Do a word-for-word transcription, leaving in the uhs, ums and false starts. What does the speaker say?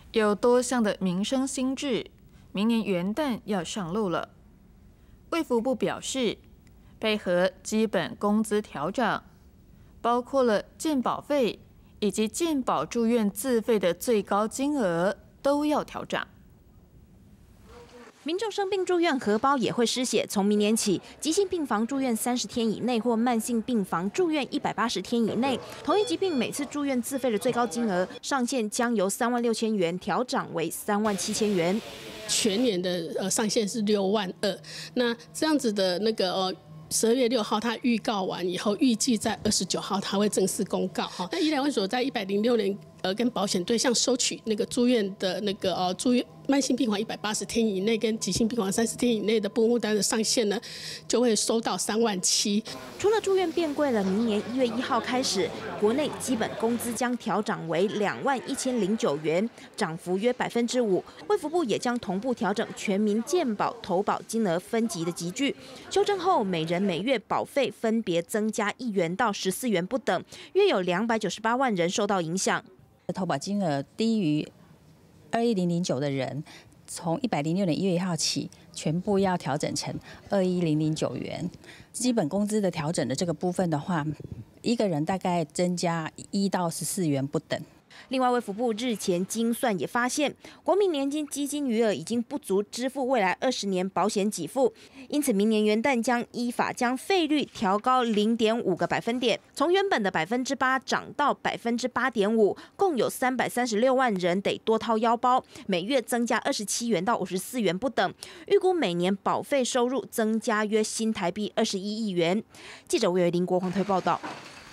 有多项的民生新制，明年元旦要上路了。卫福部表示，配合基本工资调整，包括了健保费以及健保住院自费的最高金额都要调整。 民众生病住院，荷包也会失血。从明年起，急性病房住院三十天以内或慢性病房住院一百八十天以内，同一疾病每次住院自费的最高金额上限将由三万六千元调涨为三万七千元。 全年的呃上限是六万二，那这样子的那个呃。十二月六号，他预告完以后，预计在二十九号他会正式公告哈。那医疗卫所在一百零六年呃跟保险对象收取那个住院的那个呃住院慢性病房一百八十天以内跟急性病房三十天以内的部负担的上限呢，就会收到三万七。 除了住院变贵了，明年一月一号开始，国内基本工资将调涨为两万一千零九元，涨幅约百分之五。卫福部也将同步调整全民健保投保金额分级的集聚，修正后每人每月保费分别增加一元到十四元不等，约有两百九十八万人受到影响。 投保金额低于二一零零九的人，从一百零六年一月一号起，全部要调整成二一零零九元。基本工资的调整的这个部分的话，一个人大概增加一到十四元不等。 另外，卫福部日前精算也发现，国民年金基金余额已经不足支付未来二十年保险给付，因此明年元旦将依法将费率调高零点五个百分点，从原本的百分之八涨到百分之八点五，共有三百三十六万人得多掏腰包，每月增加二十七元到五十四元不等，预估每年保费收入增加约新台币二十一亿元。记者魏维林国黄推报道。